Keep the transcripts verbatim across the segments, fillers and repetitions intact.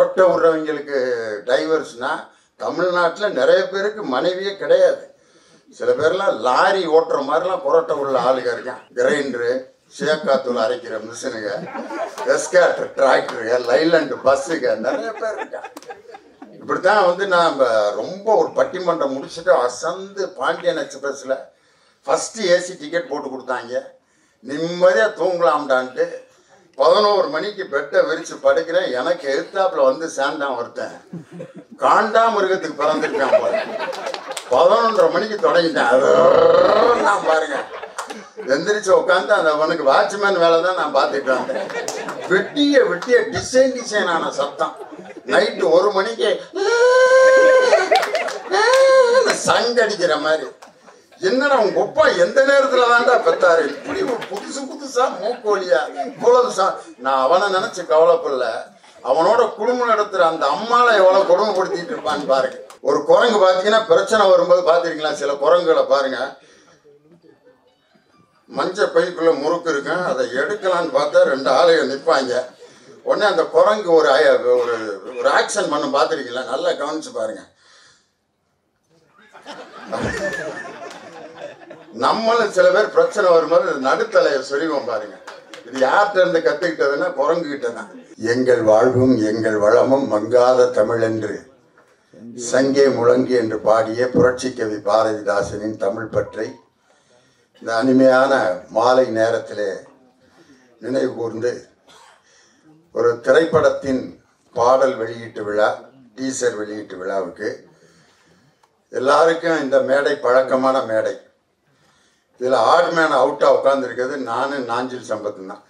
குரட்டை விடுறவங்களுக்கு டைவர்ஸ்னா தமிழ்நாட்டில் நிறைய பேருக்கு மனைவியே கிடையாது. சில பேர்லாம் லாரி ஓட்டுற மாதிரிலாம் குரட்டை உள்ள ஆளுங்க இருக்கான். கிரைண்டரு, சேக்காத்தூள் அரைக்கிற மிஷினுங்க, எஸ்கேட்டர் டிராக்டருங்க, லைலண்டு பஸ்ஸுங்க, நிறைய பேர் இருக்கான். இப்படித்தான் வந்து நான் ரொம்ப ஒரு பட்டிமன்றம் முடிச்சுட்டு அசந்து பாண்டியன் எக்ஸ்பிரஸில் ஃபஸ்ட்டு ஏசி டிக்கெட் போட்டு கொடுத்தாங்க. நிம்மதியாக தூங்கலாம்டான்ட்டு பதினோரு மணிக்கு பெட்டை விரித்து படுக்கிறேன். எனக்கு எதிர்த்தாப்பில் வந்து சேர்ந்தான் ஒருத்தன். காண்டா மிருகத்துக்கு பிறந்திருக்கான் பாரு. பதினொன்றரை மணிக்கு தொடங்கிட்டேன். அது நான் பாருங்க எந்திரிச்சு உட்காந்து அந்த அவனுக்கு வாட்ச்மேன் வேலை தான் நான் பார்த்துட்டு வந்தேன். வெட்டிய வெட்டிய டிசைன் டிசைனான சத்தம். நைட்டு ஒரு மணிக்கு சங்கடிக்கிற மாதிரி. என்னடா உங்க அப்பா எந்த நேரத்துல தான்டா பெத்தாரு? இப்படி புதுசு புதுசா மூக்கோலியா இவ்வளவு சா நான் அவனை நினைச்சு கவலைப்படல. அவனோட குடும்பம் நடத்துற அந்த அம்மாவை எவ்வளவு கொடுமைப்படுத்திட்டு இருப்பான்னு பாருங்க. ஒரு குரங்கு பாத்தீங்கன்னா பிரச்சனை வரும்போது பாத்துருக்கீங்களா? சில குரங்குகளை பாருங்க, மஞ்சள் பைக்குள்ள முறுக்கு இருக்கும், அதை எடுக்கலான்னு பார்த்தா ரெண்டு ஆளுங்க நிற்பாங்க. உடனே அந்த குரங்கு ஒரு ஒரு ஒரு ஆக்ஷன் பண்ண பார்த்துருக்கீங்களா? நல்லா கவனிச்சு பாருங்க. நம்மளும் சில பேர் பிரச்சனை வரும்போது நடுத்தலையை சொல்லிவோம் பாருங்க. இது யார்கிட்ட இருந்து கத்துக்கிட்டதுன்னா குரங்கு கிட்ட தான். எங்கள் வாழ்வும் எங்கள் வளமும் மங்காத தமிழ் என்று சங்கே முழங்கி என்று பாடிய புரட்சி கவி பாரதிதாசனின் தமிழ் பற்றை இந்த அனிமையான மாலை நேரத்திலே நினைவு கூர்ந்து ஒரு திரைப்படத்தின் பாடல் வெளியீட்டு விழா, டீசர் வெளியீட்டு விழாவுக்கு எல்லாருக்கும் இந்த மேடை பழக்கமான மேடை. இதில் ஆட்மேன் அவுட்டாக உட்கார்ந்துருக்கிறது நானும் நாஞ்சில் சம்பத்து தான்.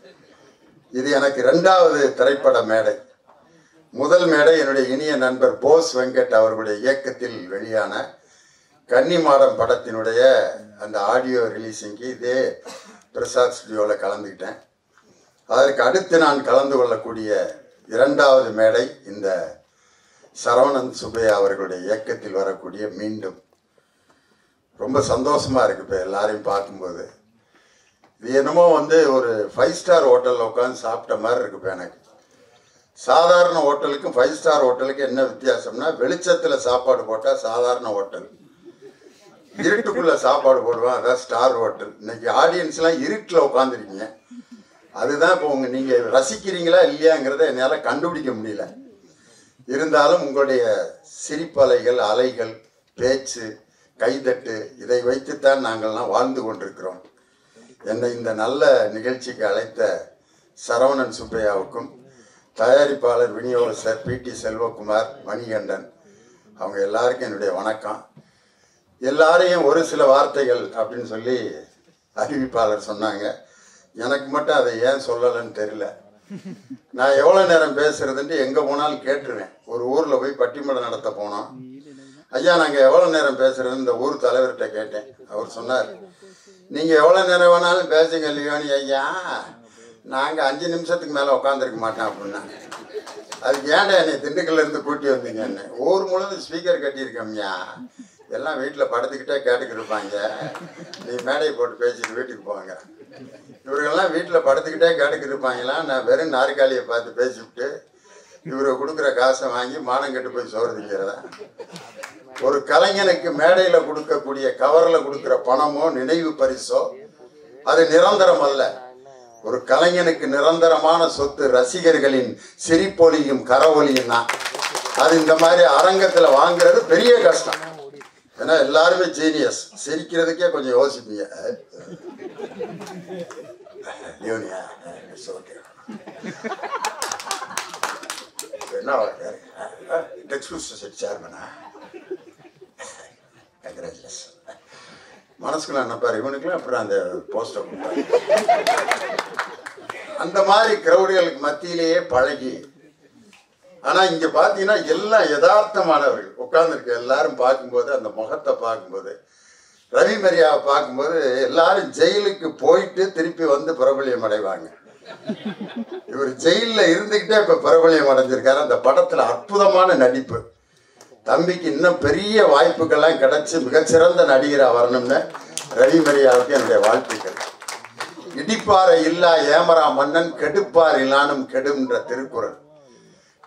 இது எனக்கு ரெண்டாவது திரைப்பட மேடை. முதல் மேடை என்னுடைய இனிய நண்பர் போஸ் வெங்கட் அவர்களுடைய இயக்கத்தில் வெளியான கன்னிமாடம் படத்தினுடைய அந்த ஆடியோ ரிலீஸிங்கு இதே பிரசாத் ஸ்டுடியோவில் கலந்துக்கிட்டேன். அதற்கு அடுத்து நான் கலந்து கொள்ளக்கூடிய இரண்டாவது மேடை இந்த சரவணன் சுப்பையா அவர்களுடைய இயக்கத்தில் வரக்கூடிய மீண்டும். ரொம்ப சந்தோஷமாக இருக்குது இப்போ எல்லாரையும் பார்க்கும்போது. இது என்னமோ வந்து ஒரு ஃபைவ் ஸ்டார் ஹோட்டலில் உட்காந்து சாப்பிட்ட மாதிரி இருக்குது இப்போ எனக்கு. சாதாரண ஹோட்டலுக்கும் ஃபைவ் ஸ்டார் ஹோட்டலுக்கு என்ன வித்தியாசம்னா, வெளிச்சத்தில் சாப்பாடு போட்டால் சாதாரண ஹோட்டல், இருட்டுக்குள்ளே சாப்பாடு போடுவேன் அதான் ஸ்டார் ஹோட்டல். இன்னைக்கு ஆடியன்ஸ்லாம் இருட்டில் உட்காந்துருக்கீங்க. அதுதான் இப்போ உங்கள் நீங்கள் ரசிக்கிறீங்களா இல்லையாங்கிறத என்னால் கண்டுபிடிக்க முடியல. இருந்தாலும் உங்களுடைய சிரிப்பலைகள், அலைகள், பேச்சு, கைதட்டு இதை வைத்துத்தான் நாங்கள்லாம் வாழ்ந்து கொண்டிருக்கிறோம். என்னை இந்த நல்ல நிகழ்ச்சிக்கு அழைத்த சரவணன் சுப்பையாவுக்கும் தயாரிப்பாளர் விநியோகஸ்தர் பி டி செல்வகுமார், மணிகண்டன், அவங்க எல்லாருக்கும் என்னுடைய வணக்கம். எல்லாரையும் ஒரு சில வார்த்தைகள் அப்படின்னு சொல்லி அறிவிப்பாளர் சொன்னாங்க. எனக்கு மட்டும் அதை ஏன் சொல்லலைன்னு தெரியல. நான் எவ்வளோ நேரம் பேசுறதுன்ட்டு எங்கே போனாலும் கேட்டுருவேன். ஒரு ஊரில் போய் பட்டிமன்றம் நடத்த போனோம். ஐயா நாங்கள் எவ்வளோ நேரம் பேசுகிறதுன்னு இந்த ஊர் தலைவர்கிட்ட கேட்டேன். அவர் சொன்னார், நீங்கள் எவ்வளோ நேரம் வேணாலும் பேசுங்க இல்லையோனி ஐயா, நாங்கள் அஞ்சு நிமிஷத்துக்கு மேலே உட்காந்துருக்க மாட்டோம் அப்படின்னா. அதுக்கு ஏன்டா என்னை திண்டுக்கல்லேருந்து கூட்டி வந்தீங்க? என்ன ஊர் முழுவதும் ஸ்பீக்கர் கட்டியிருக்கோம்யா, எல்லாம் வீட்டில் படுத்துக்கிட்டே கேட்டுக்கிட்டு இருப்பாங்க, நீ மேடையை போட்டு பேசிட்டு வீட்டுக்கு போவாங்க. இவர்களெல்லாம் வீட்டில் படுத்துக்கிட்டே கேட்டுக்கிட்டு இருப்பாங்களா? நான் வெறும் நாற்காலியை பார்த்து பேசிவிட்டு இவரை கொடுக்குற காசை வாங்கி மானம் கட்டு போய் சோறு திங்கிறதா? ஒரு கலைஞனுக்கு மேடையில் கொடுக்கக்கூடிய கவரில் கொடுக்குற பணமோ நினைவு பரிசோ அது நிரந்தரம் அல்ல. ஒரு கலைஞனுக்கு நிரந்தரமான சொத்து ரசிகர்களின் சிரிப்பொலியும் கரவொலியும் தான். அது இந்த மாதிரி அரங்கத்தில் வாங்குறது பெரிய கஷ்டம். ஏன்னா எல்லாருமே ஜீனியஸ், சிரிக்கிறதுக்கே கொஞ்சம் யோசிப்பீங்க. என்ன சேர்மனா கங்க்ராச்சுலேஷன். மனசுக்குள்ள நினைப்பார் இவனுக்குலாம் அப்புறம் அந்த போஸ்டர் கொடுத்தாரு. அந்த மாதிரி கிரௌடுகளுக்கு மத்தியிலேயே பழகி. ஆனால் இங்கே பார்த்தீங்கன்னா எல்லாம் யதார்த்தமானவர்கள் உட்கார்ந்துருக்கு. எல்லாரும் பார்க்கும்போது அந்த முகத்தை பார்க்கும்போது, ரவி மரியாவை பார்க்கும்போது எல்லாரும் ஜெயிலுக்கு போயிட்டு திருப்பி வந்து பிரபல்யம் அடைவாங்க. இவர் ஜெயிலில் இருந்துக்கிட்டே இப்போ பிரபல்யம் அடைஞ்சிருக்காரு. அந்த படத்தில் அற்புதமான நடிப்பு. தம்பிக்கு இன்னும் பெரிய வாய்ப்புகள்லாம் கிடைச்சி மிகச்சிறந்த நடிகராக வரணும்னு ரவி மரியாவுக்கு என்னுடைய வாழ்த்துக்கள். இடிப்பாறை இல்லா ஏமரா மன்னன் கெடுப்பார் இல்லானும் கெடும்ன்ற திருக்குறள்.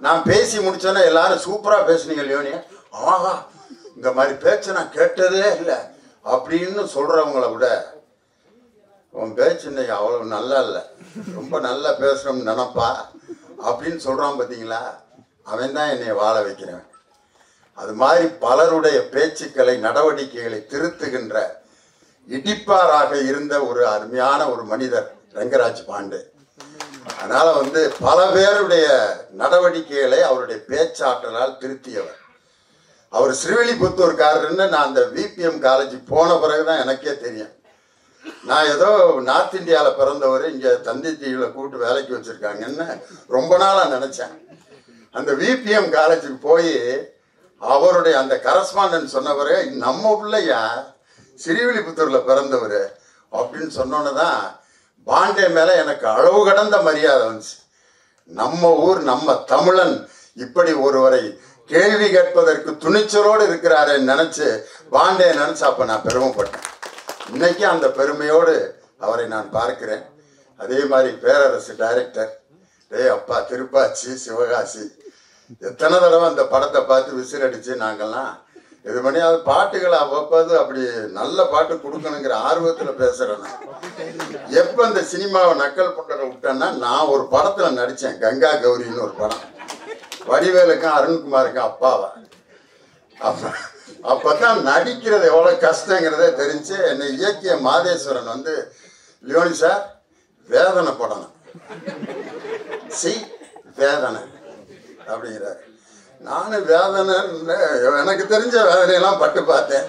நான் பேசி முடிச்சோன்னே எல்லாரும் சூப்பராக பேசுனீங்க லியோனி, ஆஹா இந்த மாதிரி பேச்சை நான் கேட்டதே இல்லை அப்படின்னு சொல்கிறவங்கள விட உன் பேச்சு இன்னைக்கு அவ்வளோ நல்லா இல்லை, ரொம்ப நல்லா பேசுகிறோம்னு நினப்பா அப்படின்னு சொல்கிறான் பார்த்தீங்களா, அவன் தான் என்னை வாழ வைக்கிறவன். அது மாதிரி பலருடைய பேச்சுக்களை நடவடிக்கைகளை திருத்துகின்ற இடிப்பாராக இருந்த ஒரு அருமையான ஒரு மனிதர் ரங்கராஜ் பாண்டே. அதனால வந்து பல பேருடைய நடவடிக்கைகளை அவருடைய பேச்சாற்றலால் திருத்தியவர். அவர் ஸ்ரீவில்லிபுத்தூர்காரர்னு நான் அந்த விபிஎம் காலேஜ் போன பிறகுதான் எனக்கே தெரியும். நான் ஏதோ நார்த் இந்தியாவில் பிறந்தவர் இங்கே தந்தி தீவில் கூப்பிட்டு வேலைக்கு வச்சுருக்காங்கன்னு ரொம்ப நாளாக நினச்சேன். அந்த விபிஎம் காலேஜுக்கு போய் அவருடைய அந்த கரஸ்பாண்டன்ட் சொன்னவர், நம்ம பிள்ளையா ஸ்ரீவில்லிபுத்தூரில் பிறந்தவர் அப்படின்னு சொன்னோன்னு தான் பாண்டே மேலே எனக்கு அளவு கடந்த மரியாதை வந்துச்சு. நம்ம ஊர் நம்ம தமிழன் இப்படி ஒருவரை கேள்வி கேட்பதற்கு துணிச்சலோடு இருக்கிறாரு நினச்சி பாண்டே நினச்சி அப்போ நான் பெருமைப்பட்டேன். இன்னைக்கு அந்த பெருமையோடு அவரை நான் பார்க்கிறேன். அதே மாதிரி பேரரசு டைரக்டர், டே அப்பா திருப்பாச்சி சிவகாசி, எத்தனை தடவை அந்த படத்தை பார்த்து விசிலடிச்சு நாங்கள்லாம் இது பண்ணி அது பாட்டுகளை அவ்வப்போது அப்படி நல்ல பாட்டு கொடுக்கணுங்கிற ஆர்வத்தில் பேசுகிறேன். எப்போ இந்த சினிமாவை நக்கல் பண்ணுறத விட்டேன்னா, நான் ஒரு படத்தில் நடித்தேன், கங்கா கௌரின்னு ஒரு படம், வடிவேலுக்கும் அருண்குமாருக்கும் அப்பாவா. அப்போ அப்போ தான் நடிக்கிறது எவ்வளோ கஷ்டங்கிறதே தெரிஞ்சு என்னை இயக்கிய மாதேஸ்வரன் வந்து, லியோனி சார் வேதனை படணும், சி வேதனை அப்படிங்கிறார். நானும் வேதனை எனக்கு தெரிஞ்ச வேதனையெல்லாம் பட்டு பார்த்தேன்.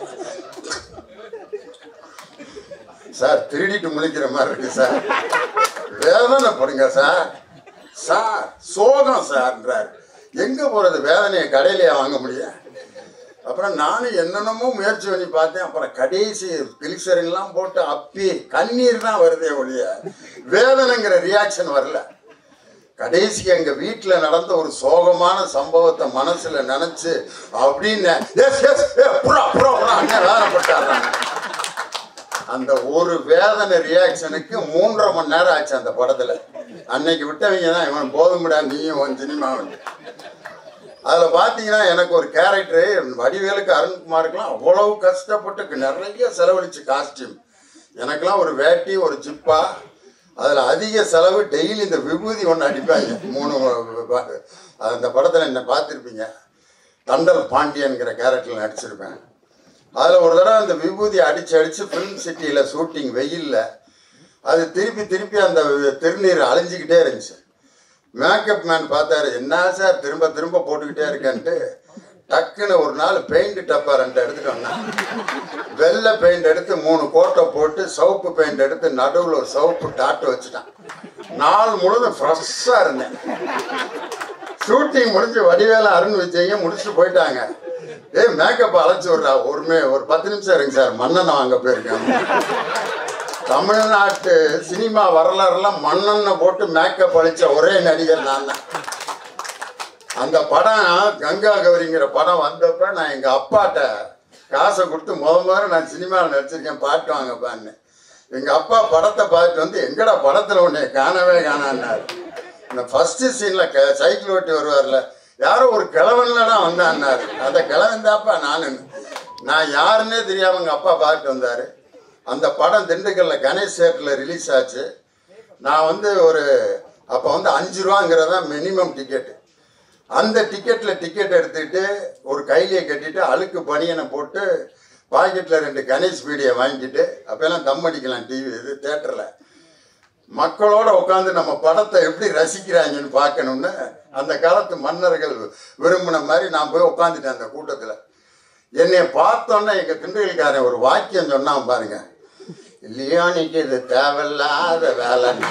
சார் திருடிட்டு முழிக்கிற மாதிரி இருக்கு சார், வேதனை படுங்க சார். சார் சோகம் சார்ன்றார். எங்கே போகிறது, வேதனையை கடையிலேயே வாங்க முடியும். அப்புறம் நானும் என்னென்னமோ முயற்சி பண்ணி பார்த்தேன். அப்புறம் கடைசி கிளிசரின்லாம் போட்டு அப்பி கண்ணீர் தான் வருதே ஒழிய வேதனைங்கிற ரியாக்ஷன் வரல. கடைசிக்கு எங்கள் வீட்டில் நடந்த ஒரு சோகமான சம்பவத்தை மனசில் நினச்சி அப்படின்னு வேதனைப்பட்டாங்க. அந்த ஒரு வேதனை ரியாக்ஷனுக்கு மூன்றரை மணி நேரம் ஆச்சு அந்த படத்தில். அன்னைக்கு விட்டவங்க தான் இவன் போதும்டா நீயும் உன் சினிமா வந்து. அதில் பார்த்தீங்கன்னா எனக்கு ஒரு கேரக்டரு வடிவேலுக்கு அருண்குமாருக்கெல்லாம் அவ்வளவு கஷ்டப்பட்டு நிறைய செலவழிச்சு காஸ்டியூம். எனக்கெல்லாம் ஒரு வேட்டி ஒரு ஜிப்பா, அதில் அதிக செலவு. டெய்லி இந்த விபூதி ஒன்று அடிப்பாங்க மூணு. அந்த படத்தில் என்னை பார்த்துருப்பீங்க, தண்டல் பாண்டியன்கிற கேரக்டரில் நடிச்சிருப்பேன். அதில் ஒரு தடவை அந்த விபூதி அடித்து அடித்து ஃபிலிம் சிட்டியில் ஷூட்டிங் வெயிலில் அது திருப்பி திருப்பி அந்த திருநீர் அழிஞ்சிக்கிட்டே இருந்துச்சு. மேக்கப் மேன் பார்த்தாரு, என்ன சார் திரும்ப திரும்ப போட்டுக்கிட்டே இருக்கேன்ட்டு டக்குன்னு ஒரு நாள் பெயிண்ட் டப்பா ரெண்டு எடுத்துட்டு வந்தேன். வெள்ளை பெயிண்ட் எடுத்து மூணு கோட்டை போட்டு சவுப்பு பெயிண்ட் எடுத்து நடுவில் ஒரு சவுப்பு டாட்டு வச்சுட்டான். நாள் முழுதும் ஃப்ரெஷ்ஷாக இருந்தேன். ஷூட்டிங் முடிஞ்சு வடிவேல அருண் விஜய்ங்க முடிச்சுட்டு போயிட்டாங்க. ஏ மேக்கப் அழைச்சி விட்றா, ஒருமே ஒரு பத்து நிமிஷம் இருங்க சார், மன்னனை வாங்க போயிருக்கேன். தமிழ்நாட்டு சினிமா வரலாறுலாம் மண்ணெண்ணை போட்டு மேக்கப் அழிச்ச ஒரே நடிகர் நான் தான். அந்த படம் கங்கா கௌரிங்கிற படம் வந்தப்ப நான் எங்கள் அப்பாட்ட காசை கொடுத்து முத முதல்ல நான் சினிமாவில் நடிச்சிருக்கேன், பாட்டு வாங்கப்பான்னு. எங்கள் அப்பா படத்தை பார்த்துட்டு வந்து, எங்கடா படத்தில் உன்னை காணவே காணான்னாரு. இந்த ஃபஸ்ட்டு சீனில் க சைக்கிள் ஓட்டி வருவார்ல, யாரோ ஒரு கிழவன்லடா வந்தான்னாரு. அந்த கிழவன் தாப்பா நான். நான் யாருன்னே தெரியாமல் எங்கள் அப்பா பார்த்துட்டு வந்தார். அந்த படம் திண்டுக்கல்ல கணேஷ் தேட்டரில் ரிலீஸ் ஆச்சு. நான் வந்து ஒரு அப்போ வந்து அஞ்சு ரூபாங்கிறதா மினிமம் டிக்கெட்டு. அந்த டிக்கெட்டில் டிக்கெட் எடுத்துக்கிட்டு ஒரு கைலியை கட்டிட்டு அழுக்கு பனியனை போட்டு பாக்கெட்டில் ரெண்டு கணேஷ் பீடியை வாங்கிட்டு, அப்போல்லாம் தம் அடிக்கலாம் டிவி இது தேட்டரில், மக்களோட உட்காந்து நம்ம படத்தை எப்படி ரசிக்கிறாங்கன்னு பார்க்கணுன்னு அந்த காலத்து மன்னர்கள் விரும்பின மாதிரி நான் போய் உட்காந்துட்டேன் அந்த கூட்டத்தில். என்னை பார்த்தோன்னே எங்கள் திண்டுக்கல்காரன் ஒரு வாக்கியம் சொன்னான் பாருங்க, லியோனிக்கு இது தேவையில்லாத வேலைன்னு.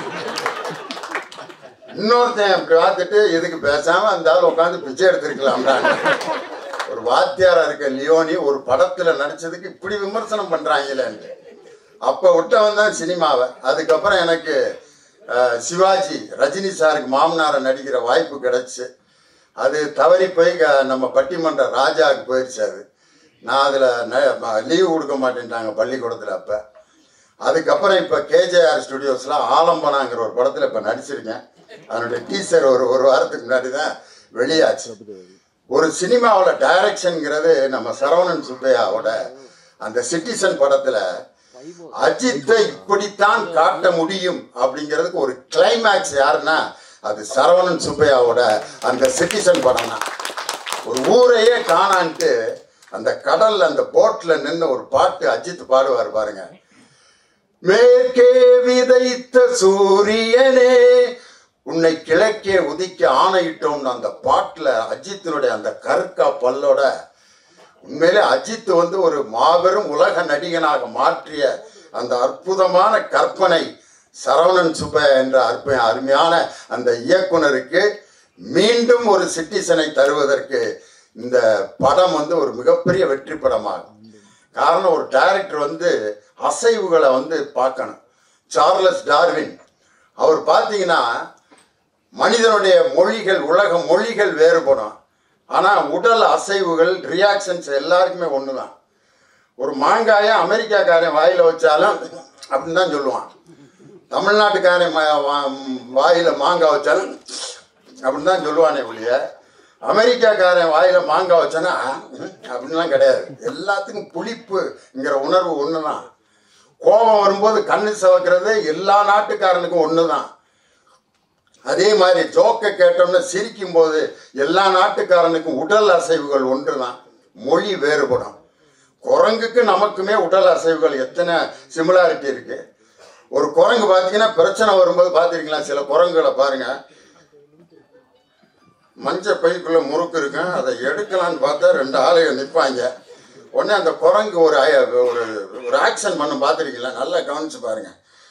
இன்னொருத்தன் அப்படி பார்த்துட்டு இதுக்கு பேசாமல் அந்த ஆள் உட்காந்து பிச்சை எடுத்துருக்கலாம்டாங்க. ஒரு வாத்தியாராக இருக்க லியோனி ஒரு படத்தில் நடித்ததுக்கு இப்படி விமர்சனம் பண்ணுறாங்களேன்ட்டு. அப்போ விட்டவன் தான் சினிமாவை. அதுக்கப்புறம் எனக்கு சிவாஜி ரஜினி சாருக்கு மாமனாரை நடிக்கிற வாய்ப்பு கிடச்சி, அது தவறி போய் நம்ம பட்டிமன்ற ராஜாவுக்கு போயிடுச்சு. அது நான் அதில் லீவு கொடுக்க மாட்டேன்ட்டாங்க பள்ளிக்கூடத்தில். அப்போ அதுக்கப்புறம் இப்போ கேஜேஆர் ஸ்டுடியோஸில் ஆலம்பனாங்கிற ஒரு படத்தில் இப்போ நடிச்சிருக்கேன். அதனுடைய டீசர் ஒரு ஒரு வாரத்துக்கு முன்னாடி தான் வெளியாச்சு. ஒரு சினிமாவில் டைரக்ஷன்ங்கிறது நம்ம சரவணன் சுப்பையாவோட அந்த சிட்டிசன் படத்துல அஜித்தை இப்படித்தான் காட்ட முடியும் அப்படிங்கிறதுக்கு ஒரு கிளைமேக்ஸ் யாருன்னா அது சரவணன் சுப்பையாவோட அந்த சிட்டிசன் படம் தான். ஒரு ஊரையே காணான்ட்டு அந்த கடல்ல அந்த போட்ல நின்று ஒரு பாட்டு அஜித் பாடுவார் பாருங்க. மேற்கே விதைத்த சூரியனே உன்னை கிழக்கே உதிக்க ஆணையிட்டோம்னு அந்த பாட்டுல அஜித்தினுடைய அந்த கருக்கா பல்லோட உண்மையிலே அஜித் வந்து ஒரு மாபெரும் உலக நடிகனாக மாற்றிய அந்த அற்புதமான கற்பனை சரவணன் சுப்பையா என்ற அற்ப அருமையான அந்த இயக்குனருக்கு மீண்டும் ஒரு சிட்டிசனை தருவதற்கு இந்த படம் வந்து ஒரு மிகப்பெரிய வெற்றி படமாகும். காரணம் ஒரு டைரக்டர் வந்து அசைவுகளை வந்து பார்க்கணும். சார்லஸ் டார்வின் அவர் பார்த்தீங்கன்னா மனிதனுடைய மொழிகள் உலக மொழிகள் வேறுபடும், ஆனால் உடல் அசைவுகள் ரியாக்ஷன்ஸ் எல்லாருக்குமே ஒன்று தான். ஒரு மாங்காயை அமெரிக்காக்காரன் வாயில் வச்சாலும் அப்படின்னு தான் சொல்லுவான். தமிழ்நாட்டுக்காரன் வாயில் மாங்காய் வச்சாலும் அப்படின்னு தான் சொல்லுவானே ஒழிய அமெரிக்காக்காரன் வாயில் மாங்காய் வச்சானா அப்படின்லாம் கிடையாது. எல்லாத்துக்கும் புளிப்புங்கிற உணர்வு ஒன்று தான். கோபம் வரும்போது கண்ணு சவக்கிறது எல்லா நாட்டுக்காரனுக்கும் ஒன்று தான். அதே மாதிரி ஜோக்கை கேட்டோம்னா சிரிக்கும் போது எல்லா நாட்டுக்காரனுக்கும் உடல் அசைவுகள் ஒன்று தான், மொழி வேறுபடும். குரங்குக்கு நமக்குமே உடல் அசைவுகள் எத்தனை சிமிலாரிட்டி இருக்கு. ஒரு குரங்கு பார்த்தீங்கன்னா பிரச்சனை வரும்போது பார்த்துருக்கலாம், சில குரங்குகளை பாருங்க மஞ்சள் பைக்குள்ள முறுக்கு இருக்கும், அதை எடுக்கலான்னு பார்த்தா ரெண்டு ஆளுங்க நிற்பாங்க. உடனே அந்த குரங்கு ஒரு ஒரு ஒரு ஆக்ஷன் பண்ண பார்த்துருக்கீங்களா, நல்லா கவனிச்சு பாருங்க.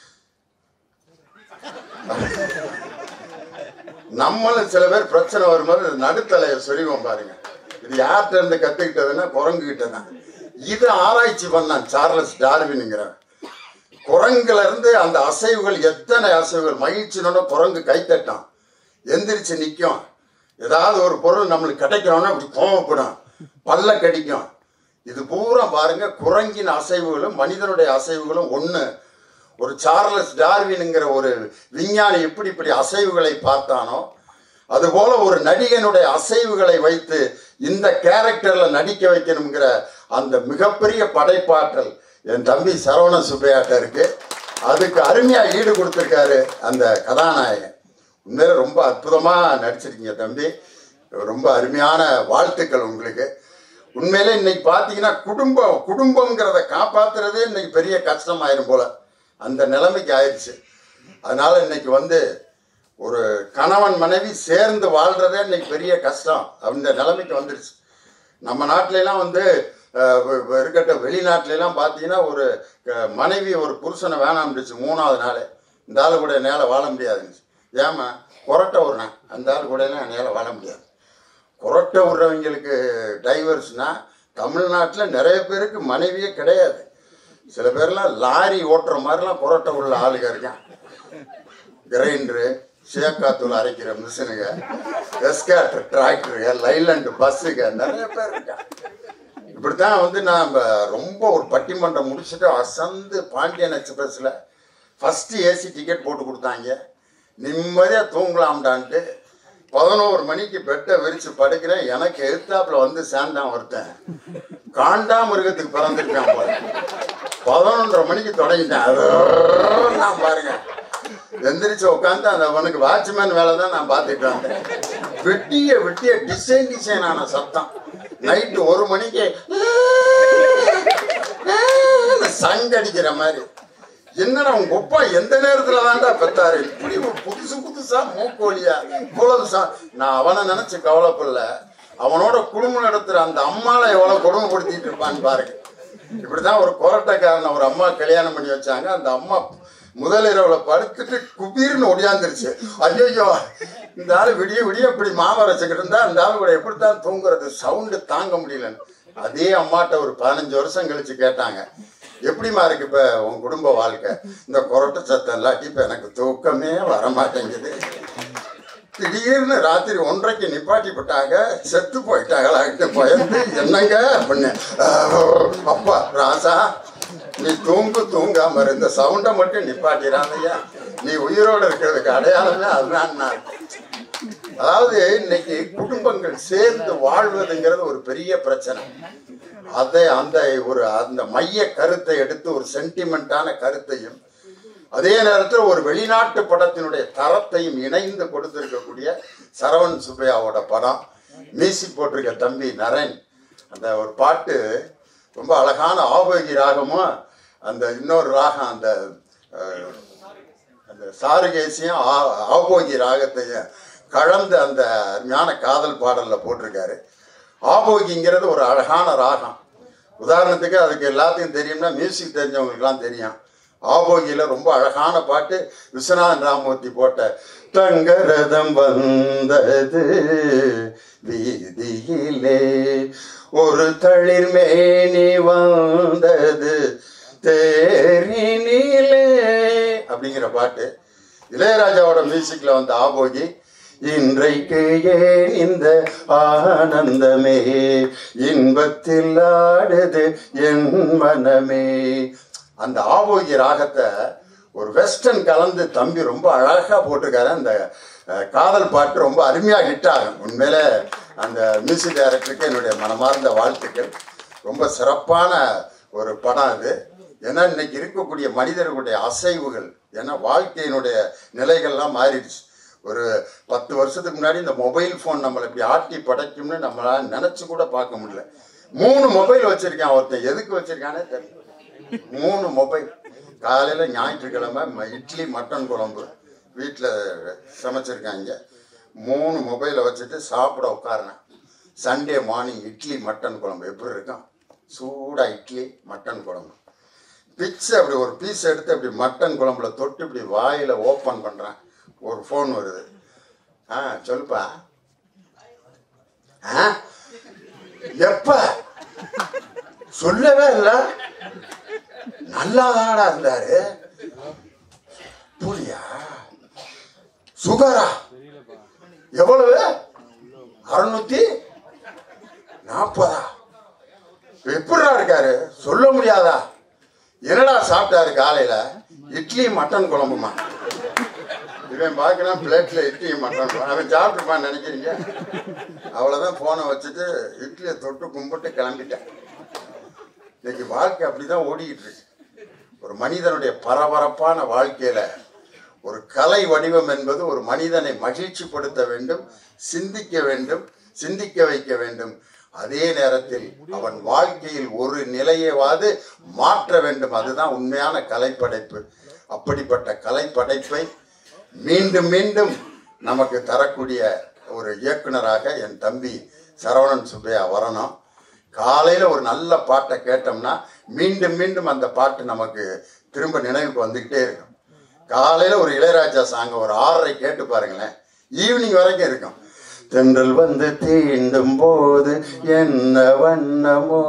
நம்மளும் சில பேர் பிரச்சனை வரும்போது நடுத்தலையை சொருவோம் பாருங்க. இது யார்கிட்ட இருந்து கத்துக்கிட்டதுன்னா குரங்கு கிட்ட தான். இது ஆராய்ச்சி பண்ணான் சார்லஸ் டார்வின்ங்கிற. குரங்குல இருந்து அந்த அசைவுகள் எத்தனை அசைவுகள், மகிழ்ச்சினோட குரங்கு கைத்தட்டான், எந்திரிச்சு நிற்கும். ஏதாவது ஒரு பொருள் நம்மளுக்கு கிடைக்கணும்னா அப்படி கோவப்படும், பல்ல கடிக்கும். இது பூரா பாருங்க குரங்கின் அசைவுகளும் மனிதனுடைய அசைவுகளும் ஒன்று. ஒரு சார்லஸ் டார்வின்ங்கிற ஒரு விஞ்ஞானி எப்படி இப்படி அசைவுகளை பார்த்தானோ அதுபோல ஒரு நடிகனுடைய அசைவுகளை வைத்து இந்த கேரக்டர்ல நடிக்க வைக்கணுங்கிற அந்த மிகப்பெரிய படைப்பாற்றல் என் தம்பி சரவண சுப்பையாட்ட இருக்கு. அதுக்கு அருமையா ஈடு கொடுத்துருக்காரு அந்த கதாநாயகன். உண்மையில ரொம்ப அற்புதமா நடிச்சிருக்கீங்க தம்பி, ரொம்ப அருமையான வாழ்த்துக்கள் உங்களுக்கு. உண்மையிலே இன்னைக்கு பார்த்தீங்கன்னா குடும்பம் குடும்பங்கிறத காப்பாத்துறதே இன்னைக்கு பெரிய கஷ்டமாயிரும் போல, அந்த நிலைமைக்கு ஆயிடுச்சு. அதனால இன்னைக்கு வந்து ஒரு கணவன் மனைவி சேர்ந்து வாழ்றதே இன்னைக்கு பெரிய கஷ்டம் அப்படின்ற நிலைமைக்கு வந்துடுச்சு. நம்ம நாட்டிலலாம் வந்து இருக்கட்ட வெளிநாட்டிலலாம் பார்த்தீங்கன்னா ஒரு மனைவி ஒரு புருஷனை வேணாம்னுச்சு மூணாவது நாள், இந்த ஆளு கூட நேர வாழ முடியாதுன்னு. ஏமா கொரட்டை விட்றேன், அந்த ஆள் கூடலாம் நேர வாழ முடியாது. கொரட்டை விட்றவங்களுக்கு டைவர்ஸ்னா தமிழ்நாட்டில் நிறைய பேருக்கு மனைவியே கிடையாது. சில பேர்லாம் லாரி ஓட்டுற மாதிரிலாம் கொரட்டை உள்ள ஆளுங்க இருக்கான். கிரைண்டரு, சேக்காத்தூள் அரைக்கிற மிஷினுங்க, எஸ்கேட்டர் டிராக்டருங்க, லைலண்டு பஸ்ஸுங்க, நிறைய பேர் இருக்கான். இப்படித்தான் வந்து நான் ரொம்ப ஒரு பட்டிமன்றம் முடிச்சுட்டு அசந்து பாண்டியன் எக்ஸ்பிரஸில் ஃபஸ்ட்டு ஏசி டிக்கெட் போட்டு கொடுத்தாங்க. நிம்மதியாக தூங்கலாம்டான்ட்டு பதினோரு மணிக்கு பெட்டை விரித்து படுக்கிறேன். எனக்கு எதிர்த்தாப்பில் வந்து சேர்ந்தான் ஒருத்தன், காண்டாமிருகத்துக்கு பிறந்திருக்கான் போல. பதினொன்றரை மணிக்கு தொடங்கிட்டேன். நான் பாருங்க எந்திரிச்சு உட்காந்து அந்த அவனுக்கு வாட்ச்மேன் வேலை தான் நான் பார்த்துட்டு வந்தேன். வெட்டிய வெட்டிய டிசைன் டிசைனான சத்தம். நைட்டு ஒரு மணிக்கு சங்கடிக்கிற மாதிரி. என்னடா உங்க அப்பா எந்த நேரத்துல தான்டா பெத்தாரு, இப்படி புதுசு புதுசா மூக்கோலியா இவ்வளவு சா. நான் அவனை நினைச்சு கவலைப்படல, அவனோட குடும்பம் நடத்துற அந்த அம்மாவை எவ்வளவு கொடுமைப்படுத்திட்டு இருப்பான்னு பாருங்க. இப்படிதான் ஒரு கொரட்டைக்காரன் ஒரு அம்மா கல்யாணம் பண்ணி வச்சாங்க. அந்த அம்மா முதல் இரவுல படுத்துட்டு குபீர்னு ஒடியாந்துருச்சு. ஐயோ இந்த ஆள் விடிய விடிய இப்படி மாமரம் வச்சுக்கிட்டு இருந்தா அந்த ஆள் கூட எப்படித்தான் தூங்குறது, சவுண்டு தாங்க முடியலன்னு. அதே அம்மாட்ட ஒரு பதினஞ்சு வருஷம் கழிச்சு கேட்டாங்க, எப்படிமா இருக்கு இப்ப உன் குடும்ப வாழ்க்கை? இந்த கொரட்டை சத்தம் இல்லாட்டி இப்ப எனக்கு தூக்கமே வரமாட்டேங்குது. திடீர்னு ராத்திரி ஒன்றரைக்கு நிப்பாட்டி போட்டாங்க, செத்து போயிட்டாங்களாக்கிட்ட பயந்து என்னங்க அப்படின்னு. அப்பா ராசா நீ தூங்கு தூங்காம இந்த சவுண்டை மட்டும் நிப்பாட்டிடாதையா, நீ உயிரோடு இருக்கிறதுக்கு அடையாளமே அதுதான். அதாவது இன்னைக்கு குடும்பங்கள் சேர்ந்து வாழ்வதுங்கிறது ஒரு பெரிய பிரச்சனை. அதை அந்த ஒரு அந்த மைய கருத்தை எடுத்து ஒரு சென்டிமெண்டான கருத்தையும் அதே நேரத்தில் ஒரு வெளிநாட்டு படத்தினுடைய தரத்தையும் இணைந்து கொடுத்திருக்கக்கூடிய சரவணன் சுப்பையாவோட படம். மியூசிக் போட்டிருக்க தம்பி நரேன். அந்த ஒரு பாட்டு ரொம்ப அழகான ஆபோகி ராகமும் அந்த இன்னொரு ராகம் அந்த அந்த சாருகேசியும் ஆபோகி ராகத்தையும் கலந்து அந்த ஞான காதல் பாடலில் போட்டிருக்காரு. ஆபோகிங்கிறது ஒரு அழகான ராகம். உதாரணத்துக்கு அதுக்கு எல்லாத்துக்கும் தெரியும்னா மியூசிக் தெரிஞ்சவங்களுக்குலாம் தெரியும். ஆபோகியில் ரொம்ப அழகான பாட்டு விஸ்வநாதன் ராமமூர்த்தி போட்ட தங்கரதம் வந்தது வீதியிலே ஒரு தளிர் மேனி வந்தது தேரினிலே அப்படிங்கிற பாட்டு. இளையராஜாவோட மியூசிக்ல வந்த ஆபோகி இன்றைக்கு ஏன் இந்த ஆனந்தமே இன்பத்தில் ஆடுது என் மனமே. அந்த ஆபோகி ராகத்தை ஒரு வெஸ்டர்ன் கலந்து தம்பி ரொம்ப அழகா போட்டிருக்காரு. அந்த காதல் பாட்டு ரொம்ப அருமையாக ஹிட் ஆகும். உண்மையில அந்த மியூசிக் டைரக்டருக்கு என்னுடைய மனமார்ந்த வாழ்த்துக்கள். ரொம்ப சிறப்பான ஒரு படம் அது. ஏன்னா இன்னைக்கு இருக்கக்கூடிய மனிதர்களுடைய அசைவுகள், ஏன்னா வாழ்க்கையினுடைய நிலைகள்லாம் மாறிடுச்சு. ஒரு பத்து வருஷத்துக்கு முன்னாடி இந்த மொபைல் ஃபோன் நம்மளை இப்படி ஆட்டி படைக்கும்னு நம்மளால நினைச்சு கூட பார்க்க முடியல. மூணு மொபைல் வச்சிருக்கான் ஒருத்தன். எதுக்கு வச்சிருக்கானே தெரியல. மூணு மொபைல். காலையில ஞாயிற்றுக்கிழமை இட்லி மட்டன் குழம்பு வீட்டில் சமைச்சிருக்காங்க. மூணு மொபைலை வச்சுட்டு சாப்பிட உட்காருனேன். சண்டே மார்னிங் இட்லி மட்டன் குழம்பு எப்படி இருக்கும்? சூடா இட்லி மட்டன் குழம்பு. பிச்சு அப்படி ஒரு பீஸ் எடுத்து அப்படி மட்டன் குழம்புல தொட்டு இப்படி வாயில ஓப்பன் பண்றேன். ஒரு ஃபோன் வருது. ஆ சொல்லுப்பா. ஆ எப்ப சொல்லவே இல்லை. நல்லாதானடா இருந்தாரு. புரியா? சுகரா எவ்வளவு? அறுநூத்தி நாற்பதா? எப்படா இருக்காரு? சொல்ல முடியாதா? என்னடா சாப்பிட்டாரு காலையில? இட்லி மட்டன் குழம்புமா. இவன் பார்க்கலாம் பிளேட்ல இட்லி மட்டன். அவன் சாப்பிட்டுப்பான்னு நினைக்கிறீங்க? அவ்வளவுதான். போனை வச்சுட்டு இட்லியை தொட்டு கும்பிட்டு கிளம்பிட்டேன். இன்னைக்கு வாழ்க்கை அப்படிதான் ஓடிக்கிட்டு இருக்கு. ஒரு மனிதனுடைய பரபரப்பான வாழ்க்கையில ஒரு கலை வடிவம் என்பது ஒரு மனிதனை மகிழ்ச்சிப்படுத்த வேண்டும், சிந்திக்க வேண்டும், சிந்திக்க வைக்க வேண்டும். அதே நேரத்தில் அவன் வாழ்க்கையில் ஒரு நிலையவாது மாற்ற வேண்டும். அதுதான் உண்மையான கலைப்படைப்பு. அப்படிப்பட்ட கலைப்படைப்பை மீண்டும் மீண்டும் நமக்கு தரக்கூடிய ஒரு இயக்குனராக என் தம்பி சரவணன் சுப்பையா வரணும். காலையில ஒரு நல்ல பாட்டை கேட்டோம்னா மீண்டும் மீண்டும் அந்த பாட்டு நமக்கு திரும்ப நினைவுக்கு வந்துகிட்டே இருக்கும். காலையில ஒரு இளையராஜா சாங்க ஒரு ஆறரை கேட்டு பாருங்களேன், ஈவினிங் வரைக்கும் இருக்கும். தென்றல் வந்து தீண்டும் போது என்ன வண்ணமோ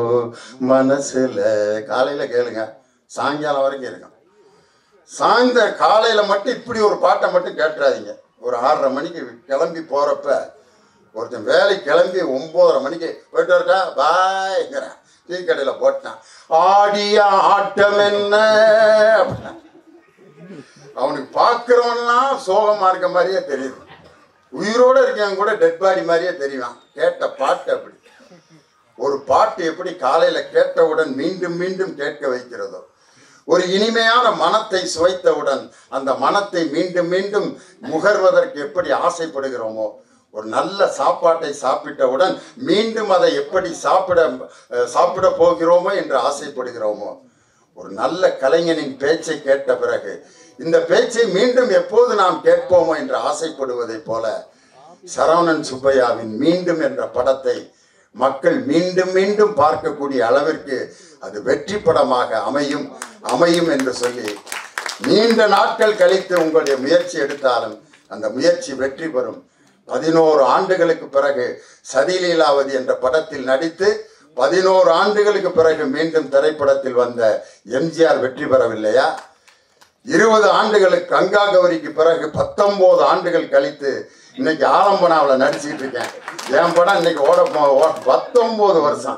மனசுல. காலையில கேளுங்க, சாயங்காலம் வரைக்கும் இருக்கும். சாயந்த காலையில மட்டும் இப்படி ஒரு பாட்டை மட்டும் கேட்டுறாதீங்க. ஒரு ஆறரை மணிக்கு கிளம்பி போறப்ப ஒருத்தன் வேலை கிளம்பி ஒன்பதரை மணிக்கு போயிட்டு வரட்டா பாய்ங்கிறேன். டீ கடையில் போட்டான். ஆடிய ஆட்டம் என்ன அப்படின்னா அவனுக்கு பார்க்கிறவன்லாம் சோகமா இருக்க மாதிரியே தெரியுது. உயிரோட இருக்கவன் கூட டெட் பாடி மாதிரியே தெரியும். கேட்ட பாட்டு அப்படி. ஒரு பாட்டு எப்படி காலையில கேட்டவுடன் மீண்டும் மீண்டும் கேட்க வைக்கிறதோ, ஒரு இனிமையான மனத்தை சுவைத்தவுடன் அந்த மனத்தை மீண்டும் மீண்டும் முகர்வதற்கு எப்படி ஆசைப்படுகிறோமோ, ஒரு நல்ல சாப்பாட்டை சாப்பிட்டவுடன் மீண்டும் அதை எப்படி சாப்பிட சாப்பிட போகிறோமோ என்று ஆசைப்படுகிறோமோ, ஒரு நல்ல கலைஞனின் பேச்சை கேட்ட பிறகு இந்த பேச்சை மீண்டும் எப்போது நாம் கேட்போமோ என்று ஆசைப்படுவதை போல சரவணன் சுப்பையாவின் மீண்டும் என்ற படத்தை மக்கள் மீண்டும் மீண்டும் பார்க்கக்கூடிய அளவிற்கு அது வெற்றி படமாக அமையும் அமையும் என்று சொல்லி, நீண்ட நாட்கள் கழித்து உங்களுடைய முயற்சி எடுத்தாலும் அந்த முயற்சி வெற்றி பெறும். பதினோரு ஆண்டுகளுக்கு பிறகு சதிலீலாவதி என்ற படத்தில் நடித்து பதினோரு ஆண்டுகளுக்கு பிறகு மீண்டும் திரைப்படத்தில் வந்த எம்ஜிஆர் வெற்றி பெறவில்லையா? இருபது ஆண்டுகளுக்கு கங்கா கௌரிக்கு பிறகு பத்தொன்பது ஆண்டுகள் கழித்து இன்னைக்கு ஆலம்பனாவில் நடிச்சுக்கிட்டு இருக்கேன். என் படம் இன்னைக்கு ஓட பத்தொன்பது வருஷம்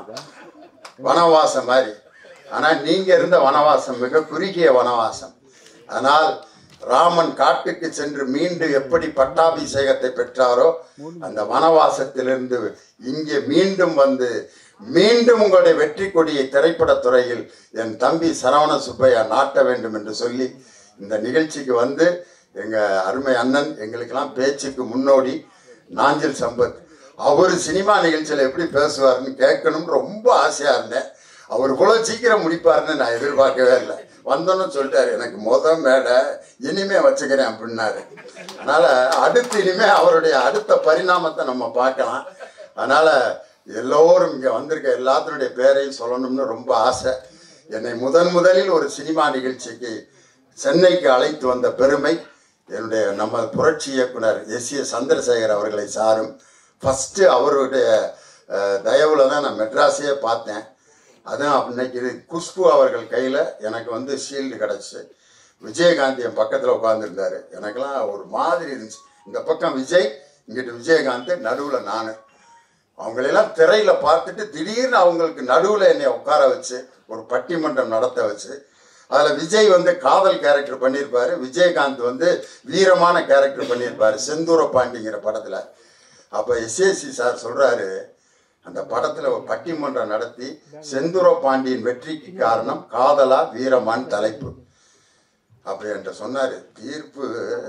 வனவாசம் மாதிரி. ஆனால் நீங்க இருந்த வனவாசம் மிக குறுகிய வனவாசம். ஆனால் ராமன் காட்டுக்கு சென்று மீண்டும் எப்படி பட்டாபிஷேகத்தை பெற்றாரோ அந்த வனவாசத்திலிருந்து இங்கே மீண்டும் வந்து மீண்டும் உங்களுடைய வெற்றி கொடியை திரைப்படத்துறையில் என் தம்பி சரவண சுப்பையா நாட்ட வேண்டும் என்று சொல்லி இந்த நிகழ்ச்சிக்கு வந்து எங்கள் அருமை அண்ணன் எங்களுக்கெல்லாம் பேச்சுக்கு முன்னோடி நாஞ்சில் சம்பத் அவர் சினிமா நிகழ்ச்சியில் எப்படி பேசுவார்னு கேட்கணும்னு ரொம்ப ஆசையாக இருந்தேன். அவர் இவ்வளோ சீக்கிரம் முடிப்பாருன்னு நான் எதிர்பார்க்கவே இல்லை. வந்தோன்னு சொல்லிட்டாரு, எனக்கு மொதல் மேடை இனிமே வச்சுக்கிறேன் அப்படின்னாரு. அதனால் அடுத்து இனிமே அவருடைய அடுத்த பரிணாமத்தை நம்ம பார்க்கலாம். அதனால் எல்லோரும் இங்கே வந்திருக்க எல்லாத்தினுடைய பேரையும் சொல்லணும்னு ரொம்ப ஆசை. என்னை முதன் முதலில் ஒரு சினிமா நிகழ்ச்சிக்கு சென்னைக்கு அழைத்து வந்த பெருமை என்னுடைய நம்ம புரட்சி இயக்குனர் எஸ் ஏ சந்திரசேகர் அவர்களை சாரும். ஃபஸ்ட்டு அவருடைய தயவில் தான் நான் மெட்ராஸையே பார்த்தேன். அதுவும் அன்னைக்கு குஷ்பு அவர்கள் கையில் எனக்கு வந்து ஷீல்டு கிடச்சி விஜயகாந்த் என் பக்கத்தில் உட்காந்துருந்தார். எனக்கெல்லாம் ஒரு மாதிரி இருந்துச்சு. இந்த பக்கம் விஜய், இங்கிட்டு விஜயகாந்த், நடுவில் நான். அவங்களெல்லாம் திரையில் பார்த்துட்டு திடீர்னு அவங்களுக்கு நடுவில் என்னை உட்கார வச்சு ஒரு பட்டிமன்றம் நடத்த வச்சு அதில் விஜய் வந்து காதல் கேரக்டர் பண்ணியிருப்பார், விஜயகாந்த் வந்து வீரமான கேரக்டர் பண்ணியிருப்பார் செந்தூர பாண்டிங்கிற படத்தில். அப்போ எஸ்ஏசி சார் சொல்கிறாரு, அந்த படத்தில் ஒரு பட்டிமன்றம் நடத்தி செந்தூர பாண்டியின் வெற்றிக்கு காரணம் காதலா வீரமான் தலைப்பு அப்படி என்ற சொன்னார். தீர்ப்பு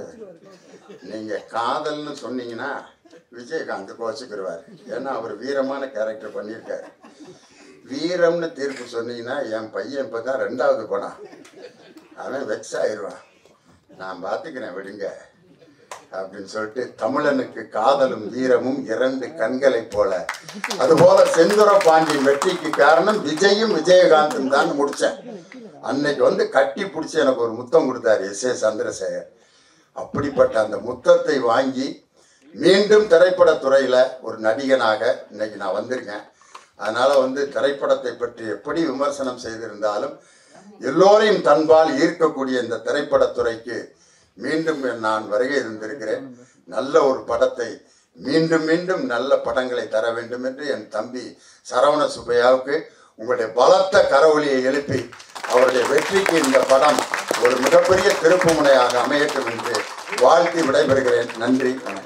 நீங்கள் காதல்னு சொன்னீங்கன்னா விஜயகாந்த் கோச்சுக்கிடுவார், ஏன்னா அவர் வீரமான கேரக்டர் பண்ணியிருக்காரு. வீரம்னு தீர்ப்பு சொன்னீங்கன்னா என் பையன் இப்போ தான் ரெண்டாவது படம், அவன் வெக்ஸ் ஆயிடுவான், நான் பார்த்துக்கிறேன் விடுங்க அப்படின்னு சொல்லிட்டு தமிழனுக்கு காதலும் வீரமும் இரண்டு கண்களை போல, அதுபோல செந்தூர பாண்டியின் வெற்றிக்கு காரணம் விஜயும் விஜயகாந்தும் தான் முடித்தேன். அன்னைக்கு வந்து கட்டி பிடிச்சி எனக்கு ஒரு முத்தம் கொடுத்தாரு எஸ் ஏ சந்திரசேகர். அப்படிப்பட்ட அந்த முத்தத்தை வாங்கி மீண்டும் திரைப்படத்துறையில் ஒரு நடிகனாக இன்னைக்கு நான் வந்திருக்கேன். அதனால் வந்து திரைப்படத்தை பற்றி எப்படி விமர்சனம் செய்திருந்தாலும் எல்லோரையும் தன்பால் ஈர்க்கக்கூடிய இந்த திரைப்படத்துறைக்கு மீண்டும் நான் வருகை இருந்திருக்கிறேன். நல்ல ஒரு படத்தை மீண்டும் மீண்டும் நல்ல படங்களை தர வேண்டும் என்று என் தம்பி சரவண சுப்பையாவுக்கு உங்களுடைய பலத்த கரவொலியை எழுப்பி அவருடைய வெற்றிக்கு இந்த படம் ஒரு மிகப்பெரிய திருப்புமுனையாக அமையட்டும் என்று வாழ்த்தி விடைபெறுகிறேன். நன்றி, வணக்கம்.